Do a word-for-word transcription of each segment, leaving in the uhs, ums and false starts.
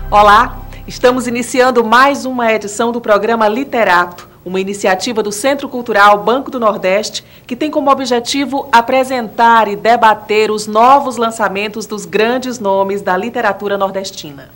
Olá, estamos iniciando mais uma edição do programa Literato, uma iniciativa do Centro Cultural Banco do Nordeste, que tem como objetivo apresentar e debater os novos lançamentos dos grandes nomes da literatura nordestina.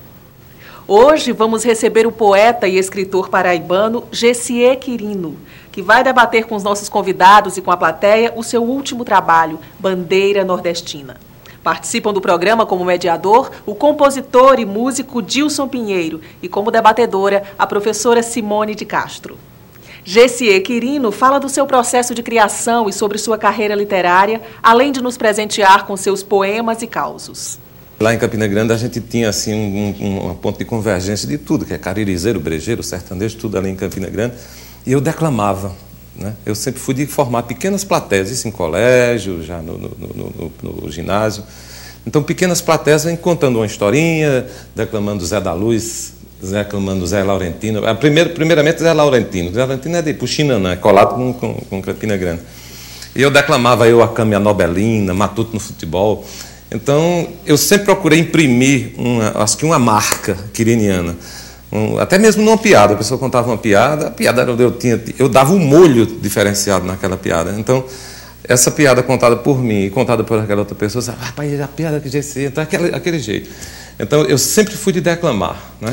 Hoje vamos receber o poeta e escritor paraibano Gessier Quirino, que vai debater com os nossos convidados e com a plateia o seu último trabalho, Bandeira Nordestina. Participam do programa como mediador o compositor e músico Dilson Pinheiro e como debatedora a professora Simone de Castro. Gessier Quirino fala do seu processo de criação e sobre sua carreira literária, além de nos presentear com seus poemas e causos. Lá em Campina Grande a gente tinha assim um, um, um ponto de convergência de tudo, que é caririzeiro, brejeiro, sertanejo, tudo ali em Campina Grande, e eu declamava. Né? Eu sempre fui de formar pequenas plateias, isso em colégio, já no, no, no, no, no ginásio. Então, pequenas plateias vêm contando uma historinha, declamando Zé da Luz, declamando Zé Laurentino. Primeiro, primeiramente, Zé Laurentino. Zé Laurentino é de Puxinanã, é colado com, com, com Campina Grande. E eu declamava eu a Câmara Nobelina, Matuto no futebol. Então, eu sempre procurei imprimir, uma, acho que uma marca quiriniana. Um, até mesmo numa piada, a pessoa contava uma piada, a piada era onde eu tinha, eu dava um molho diferenciado naquela piada. Então, essa piada contada por mim e contada por aquela outra pessoa, sabe, rapaz, a piada que Gessier, então aquele, aquele jeito. Então, eu sempre fui de declamar, né?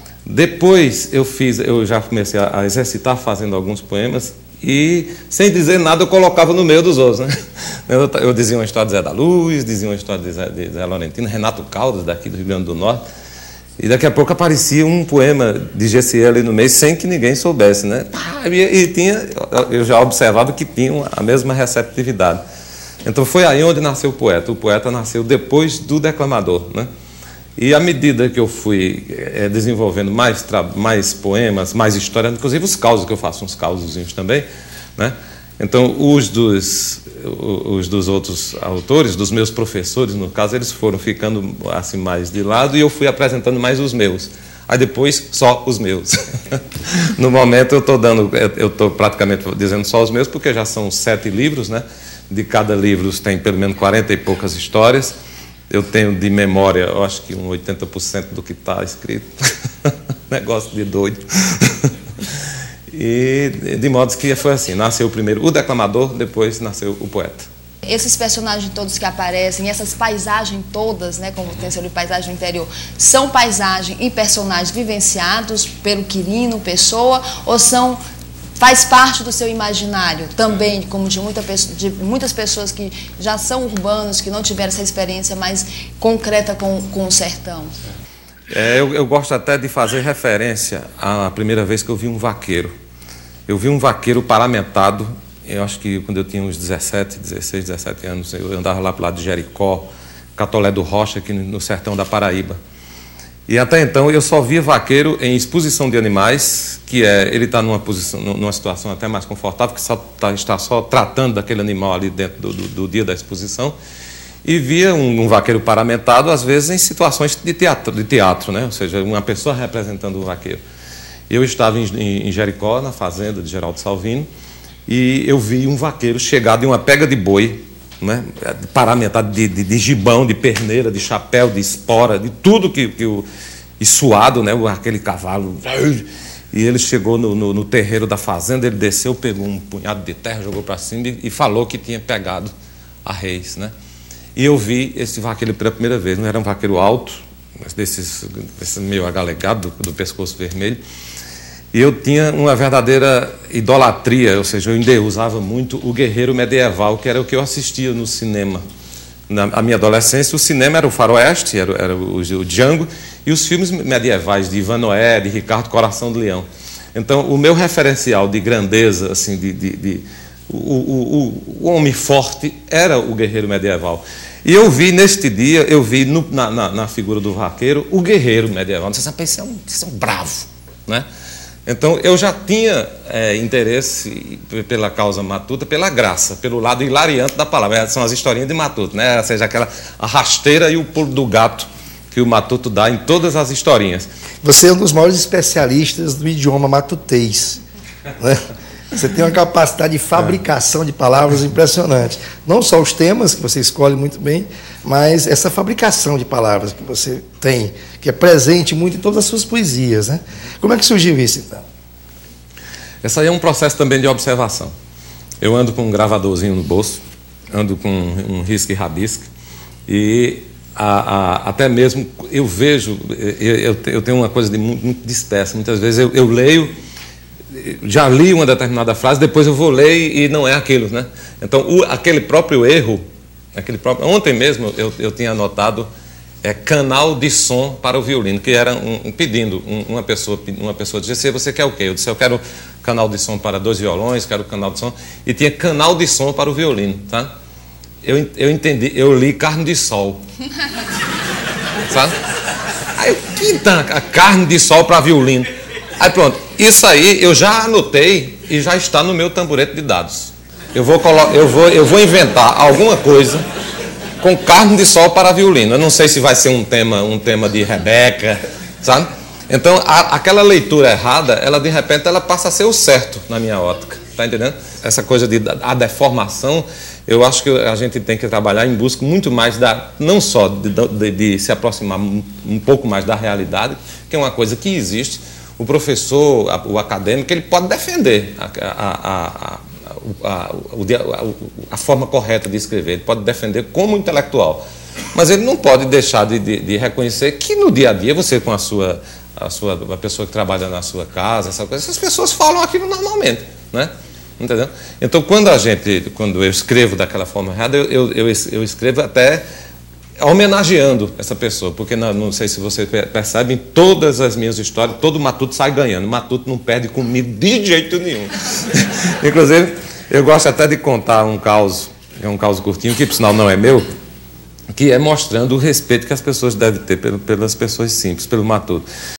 Depois, eu fiz, eu já comecei a, a exercitar fazendo alguns poemas e, sem dizer nada, eu colocava no meio dos outros, né? Eu, eu dizia uma história de Zé da Luz, dizia uma história de Zé, de Zé Laurentino, Renato Caldas, daqui do Rio Grande do Norte. E daqui a pouco aparecia um poema de Gessier ali no meio, sem que ninguém soubesse, né? E, e tinha, eu já observava que tinham a mesma receptividade. Então foi aí onde nasceu o poeta. O poeta nasceu depois do declamador, né? E à medida que eu fui é, desenvolvendo mais, mais poemas, mais histórias, inclusive os causos, que eu faço uns causozinhos também, né? Então, os dos, os dos outros autores, dos meus professores, no caso, eles foram ficando assim mais de lado e eu fui apresentando mais os meus. Aí depois, só os meus. No momento, eu estou dando, eu estou praticamente dizendo só os meus, porque já são sete livros, né? De cada livro tem pelo menos quarenta e poucas histórias. Eu tenho de memória, eu acho que um oitenta por cento do que está escrito. Negócio de doido. E de modo que foi assim, nasceu primeiro o declamador, depois nasceu o poeta. Esses personagens todos que aparecem, essas paisagens todas, né, como tem sido paisagem do interior, são paisagem e personagens vivenciados pelo Quirino, pessoa, ou são, faz parte do seu imaginário também, como de, muita, de muitas pessoas que já são urbanos, que não tiveram essa experiência mais concreta com, com o sertão? É, eu, eu gosto até de fazer referência à primeira vez que eu vi um vaqueiro. Eu vi um vaqueiro paramentado, eu acho que quando eu tinha uns dezessete, dezesseis, dezessete anos, eu andava lá para o lado de Jericó, Catolé do Rocha, aqui no sertão da Paraíba. E até então eu só via vaqueiro em exposição de animais, que é, ele está numa, posição, numa situação até mais confortável, que só tá, está só tratando daquele animal ali dentro do, do, do dia da exposição. E via um, um vaqueiro paramentado, às vezes, em situações de teatro, de teatro, né? Ou seja, uma pessoa representando o vaqueiro. Eu estava em, em Jericó, na fazenda de Geraldo Salvino, e eu vi um vaqueiro chegar de uma pega de boi, né? Paramentado de, de, de gibão, de perneira, de chapéu, de espora, de tudo que, que o... e suado, né? Aquele cavalo. E ele chegou no, no, no terreiro da fazenda, ele desceu, pegou um punhado de terra, jogou para cima e, e falou que tinha pegado a reis, né? E eu vi esse vaqueiro pela primeira vez. Não era um vaqueiro alto, mas desses, desses meio agalegado, do, do pescoço vermelho. E eu tinha uma verdadeira idolatria, ou seja, eu endeusava muito o guerreiro medieval, que era o que eu assistia no cinema. Na minha adolescência, o cinema era o faroeste, era, era o, o Django, e os filmes medievais de Ivan Noé, de Ricardo Coração de Leão. Então, o meu referencial de grandeza, assim, de... de, de O, o, o, o homem forte era o guerreiro medieval. E eu vi, neste dia, eu vi no, na, na, na figura do vaqueiro, o guerreiro medieval. Não sei se isso é um, isso é um bravo, né? Então, eu já tinha é, interesse pela causa matuta, pela graça, pelo lado hilariante da palavra. São as historinhas de Matuto, né? Ou seja, aquela a rasteira e o pulo do gato que o Matuto dá em todas as historinhas. Você é um dos maiores especialistas do idioma matutês, né? Você tem uma capacidade de fabricação de palavras impressionante. Não só os temas, que você escolhe muito bem, mas essa fabricação de palavras que você tem, que é presente muito em todas as suas poesias, né? Como é que surgiu isso, então? Esse aí é um processo também de observação. Eu ando com um gravadorzinho no bolso, ando com um risco e rabisco, e a, a, até mesmo eu vejo, eu, eu, eu tenho uma coisa de muito, muito dispersa. Muitas vezes eu, eu leio, já li uma determinada frase, depois eu vou ler e não é aquilo, né? Então, o, aquele próprio erro, aquele próprio, ontem mesmo eu, eu tinha anotado é, canal de som para o violino, que era um, um pedindo, um, uma pessoa, uma pessoa disse, você quer o quê? Eu disse, eu quero canal de som para dois violões, quero canal de som, e tinha canal de som para o violino, tá? Eu, eu entendi, eu li carne de sol, sabe? Aí, que tá a carne de sol para violino? Aí pronto, isso aí eu já anotei e já está no meu tamborete de dados. Eu vou, eu vou, eu vou inventar alguma coisa com carne de sol para violino. Eu não sei se vai ser um tema, um tema de Rebeca, sabe? Então, a, aquela leitura errada, ela de repente ela passa a ser o certo na minha ótica, tá entendendo? Essa coisa de a deformação, eu acho que a gente tem que trabalhar em busca muito mais da, não só de, de, de se aproximar um pouco mais da realidade, que é uma coisa que existe. O professor, o acadêmico, ele pode defender a, a, a, a, a, a forma correta de escrever, ele pode defender como intelectual, mas ele não pode deixar de, de, de reconhecer que no dia a dia você com a sua, a sua a pessoa que trabalha na sua casa, essa coisa, essas pessoas falam aquilo normalmente, né? Entendeu? Então, quando a gente, quando eu escrevo daquela forma errada, eu, eu, eu, eu escrevo até homenageando essa pessoa, porque não, não sei se você percebe, em todas as minhas histórias, todo Matuto sai ganhando. Matuto não perde comigo de jeito nenhum. Inclusive, eu gosto até de contar um caos, é um caos curtinho, que por sinal não é meu, que é mostrando o respeito que as pessoas devem ter pelas pessoas simples, pelo Matuto.